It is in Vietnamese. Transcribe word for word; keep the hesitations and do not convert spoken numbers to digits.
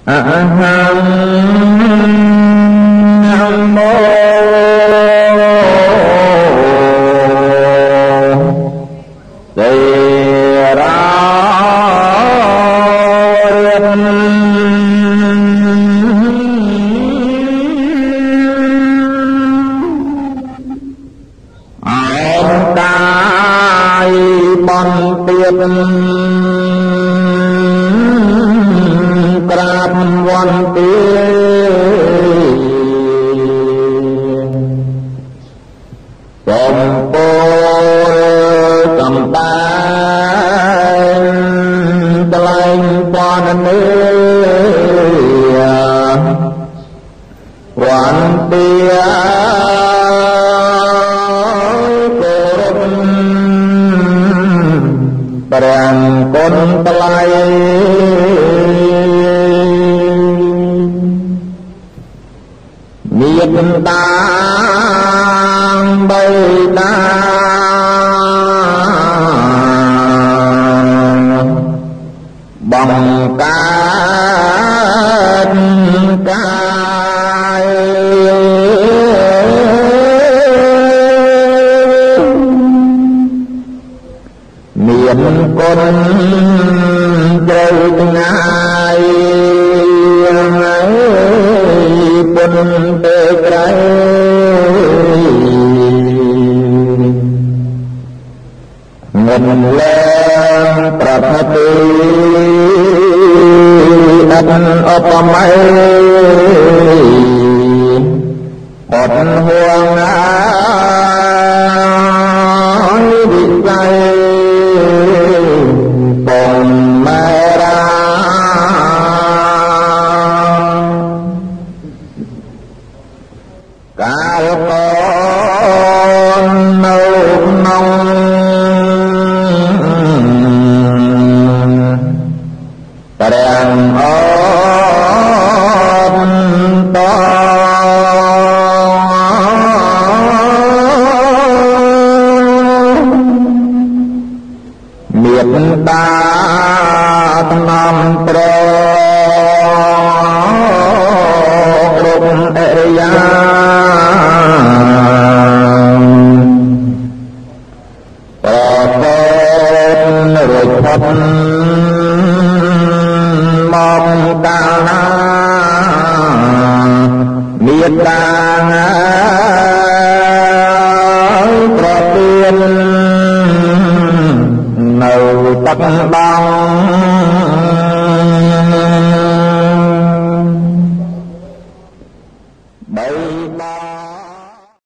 Aham Nam Mô Tỳ Ra Om Đài Bon Tiết Krab Văn Tiết Tổng Bồ Cầm Tay Tlaing Quan Nữ Quan Tiết Perang Kon Telai Nhiệt Tang Bay Tang Bằng Cát Cai Miền Con Trời Ngài Quân Tê Trái Ngân Lên Prabhati Đăng Opamai Hột Huang Ái Bị Trái Bồn Mê Ra Cả con nâu nông Đèn ôn to Miệt ta Nam Pro Rung Eya Rồi Phật Mong Đà Na Miệt Đà Pro Tiên Nâu Tắc Băng Bày Ba